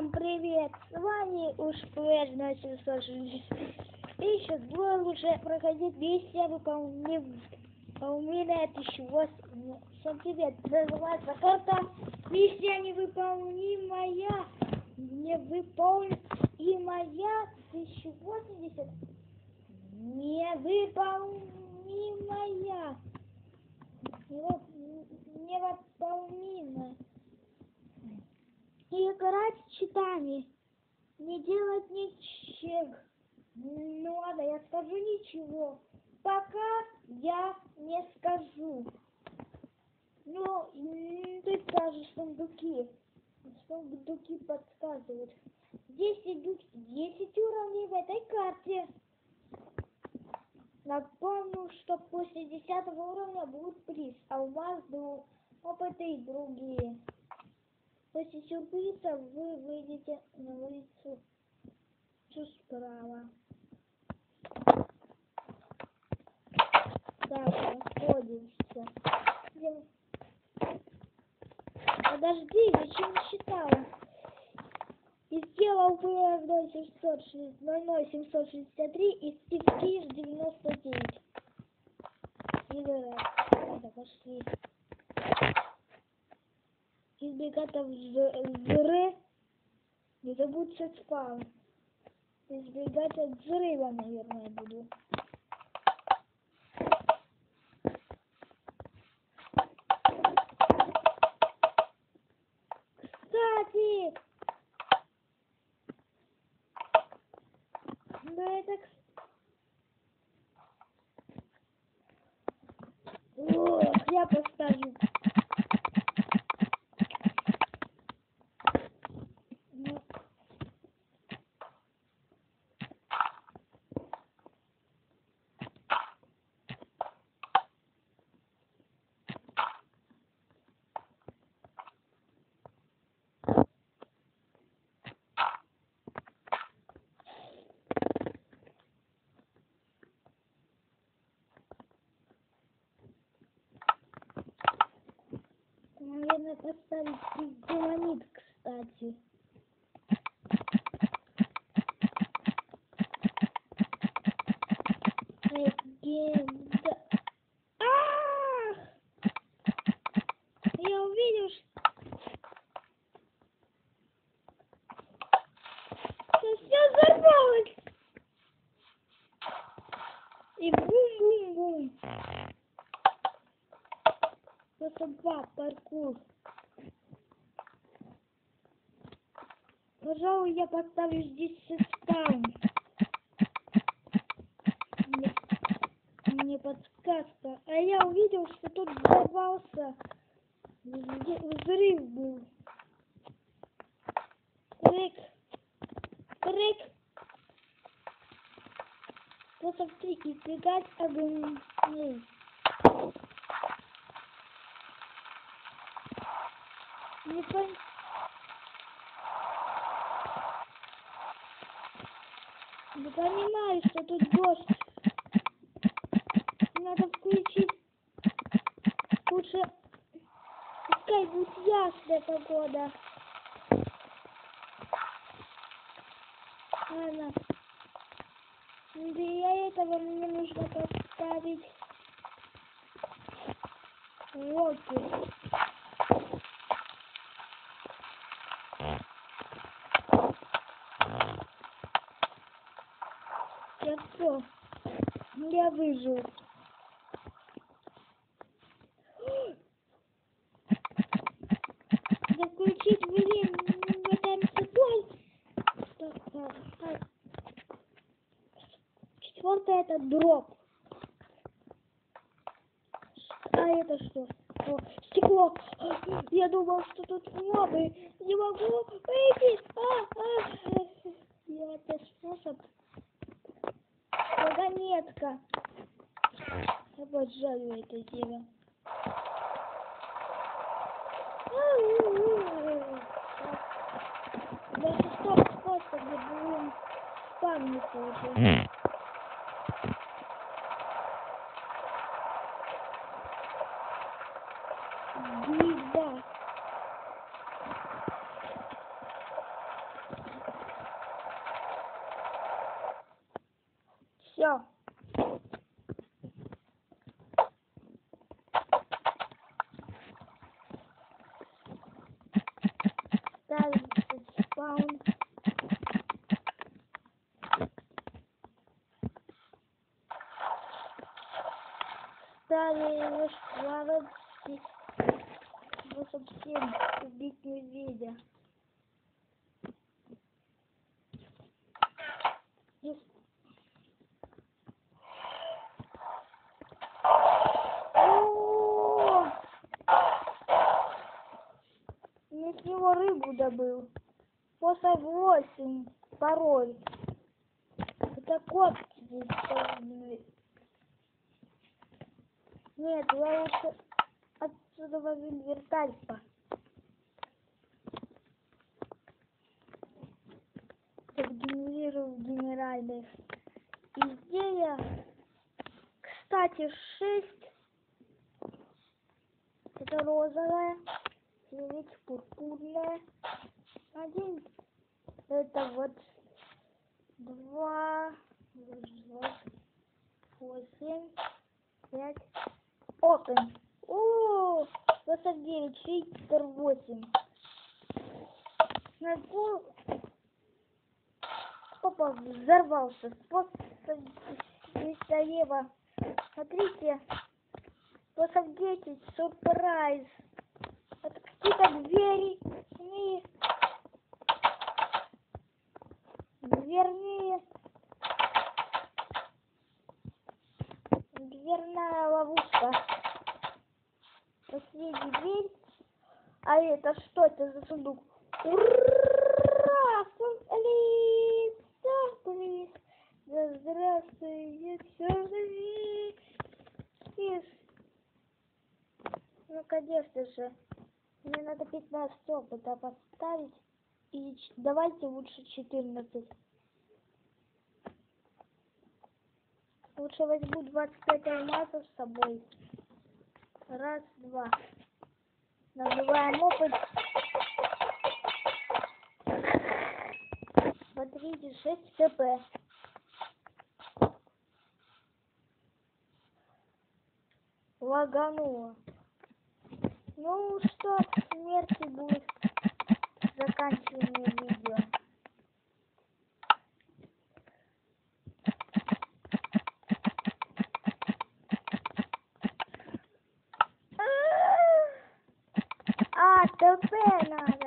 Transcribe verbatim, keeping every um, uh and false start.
Всем привет! С вами уж Флэш на семьсот шестьдесят. И сейчас будет уже проходить миссия выполнения тысяча восемь. Всем привет! Называется карта миссия невыполнимая. Невыполнимая тысяча восемьдесят. Невыполнимая. Невыполнимая. И играть с читами. Не делать ничего. Ну ладно, я скажу ничего. Пока я не скажу. Ну, ты скажешь сундуки. Сундуки подсказывают. Здесь идут десять уровней в этой карте. Напомню, что после десятого уровня будет приз. Алмаз, опыты и другие. После сюрприза вы выйдете на улицу справа. Так, находимся. Подожди, я еще не считала. И сделал ВФ ноль семьсот шестьдесят три и Стив Киш девяносто девять. Ладно, пошли. Избегать взрыва. Не забудьте спам. Избегать от взрыва, наверное, буду. Кстати! Да это... Ох, я поставлю. Наверное, поставить динамит, кстати. Легенда. Ах! Я увидел, что все взорвалось. И бум-бум-бум. Просто два паркур. Пожалуй, я поставлю здесь спаун. Мне, мне подсказка. А я увидел, что тут взорвался. Взрыв был. Трек. Трек. Просто в три избегать огней. Не пон... Не понимаю, что тут дождь. Надо включить. Лучше пускай будет ясная погода. Ладно. Для этого мне нужно поставить лодку. Я все. Я выжил. Заключить время в этом цепой. Четвертое это дроп. А это что? О, стекло. Я думал, что тут мобы. Не могу выйти. А, а. Я это способ. Вагонетка. Обожаю это дело. Даже стоп, стоп, когда будем спавниться уже. Гнида. Все. Ставим спаун. Ставим его шкваром, чтобы совсем убить медведя. Я с него рыбу добыл. После восемь пароль. Это кот здесь. Нет, я лучше отсюда возьму вертальпа. Генерирую генеральных изделия. Кстати, шесть. Это розовая. девять пурпурная. Один. Это вот два. Восемь. Пять. Open. О, двадцать девять, фильтр восемь. Найду. Опа, взорвался. Способ Ева. Смотрите. Способ десять, сюрприз. Это какие-то двери. Дверные. Дверная ловушка. Последняя дверь. А это что это за сундук? Ура! Блин! Да здравствуй! Ну, конечно же. Мне надо пятнадцать опыта поставить. И давайте лучше четырнадцать. Лучше возьму двадцать пять алмазов с собой. Раз, два. Набиваем опыт. Смотрите, шесть хп. Лагануло. Ну что, смерти будет заканчивание видео. А, ТП надо.